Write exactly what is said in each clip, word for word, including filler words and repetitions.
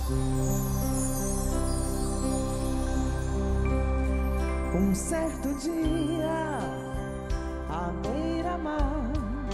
Um certo dia, à beira-mar,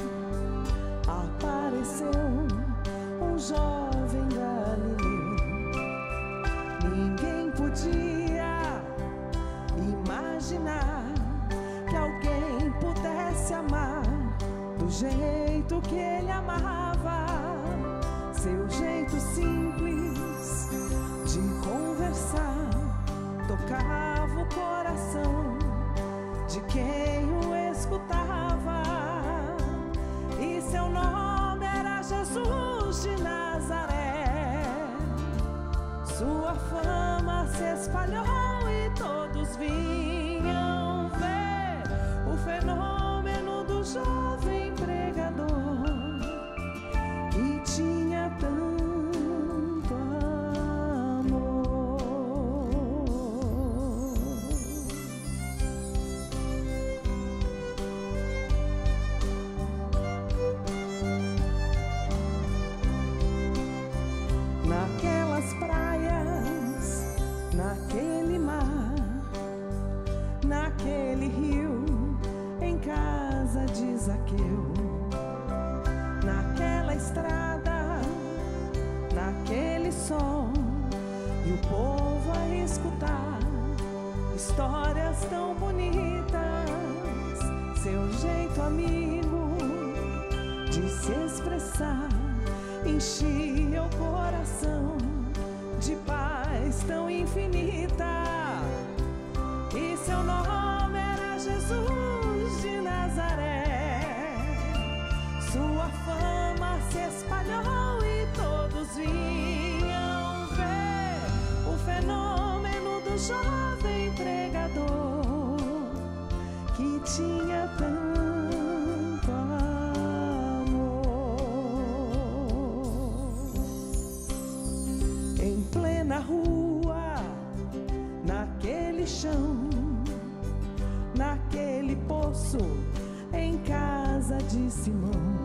apareceu um jovem galileu. Ninguém podia imaginar que alguém pudesse amar do jeito que ele amava. Seu jeito simples de conversar tocava o coração de quem o escutava. E seu nome era Jesus de Nazaré. Sua fama se espalhou e todos vinham ver o fenômeno do jovem pregador que tinha tanto amor. Naquelas praias, naquele mar, naquele rio, em casa de Zaqueu, naquela estrada, naquele som, e o povo a escutar histórias tão bonitas. Seu jeito amigo de se expressar enchia o coração de paz tão infinita. E seu nome era Jesus de Nazaré. Sua fama se espalhou e todos vinham ver o fenômeno do jovem pregador que tinha tanto amor. Em plena rua, naquele chão, naquele poço, em casa de Simão,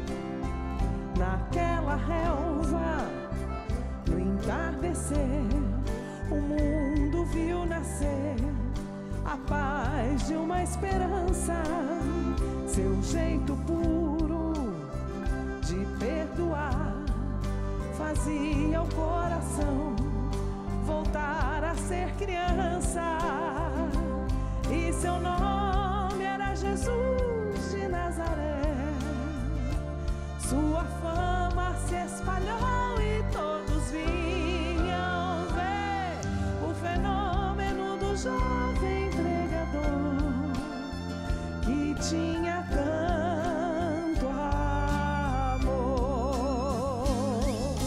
naquela relva, no entardecer, o mundo viu nascer a paz de uma esperança. Seu jeito puro de perdoar fazia o coração voltar a ser criança. E seu nome era Jesus de Nazaré. Sua fama se espalhou e todos vinham ver o fenômeno do jovem pregador que tinha tanto amor.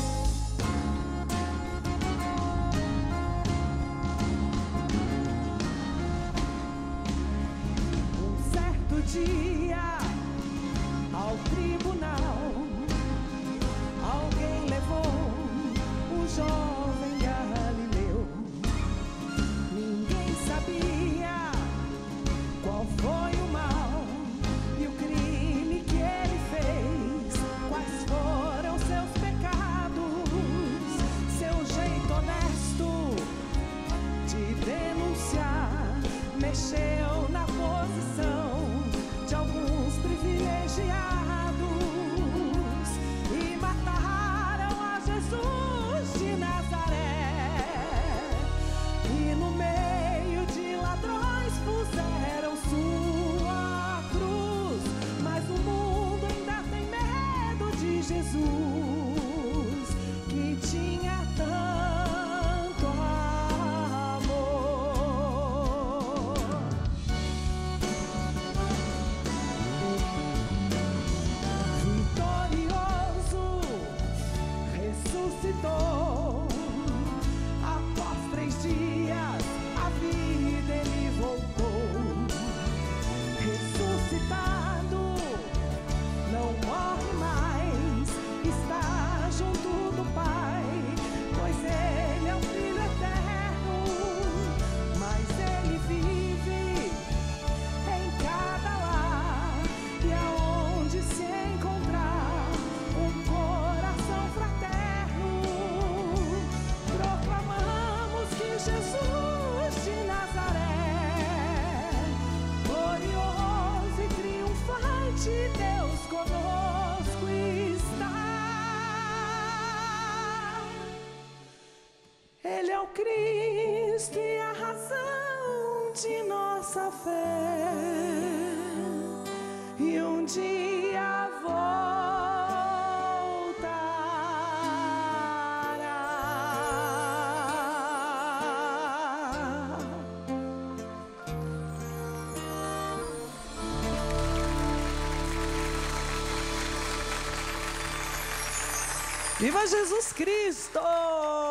Um certo dia, ao tribunal, alguém levou o jovem Galileu. Ninguém sabia qual foi o mal e o crime que ele fez, quais foram seus pecados. Seu jeito honesto de denunciar mexeu na posição de alguns privilegiados e mataram a Jesus de Nazaré. E no meio de ladrões puseram sua cruz, mas o mundo ainda tem medo de Jesus que tinha tanto amor. Vitorioso, ressuscitou. Após três dias, a vida ele voltou. Ressuscitado, não morre mais, Ele é o Cristo e a razão de nossa fé, e um dia voltará. Viva Jesus Cristo!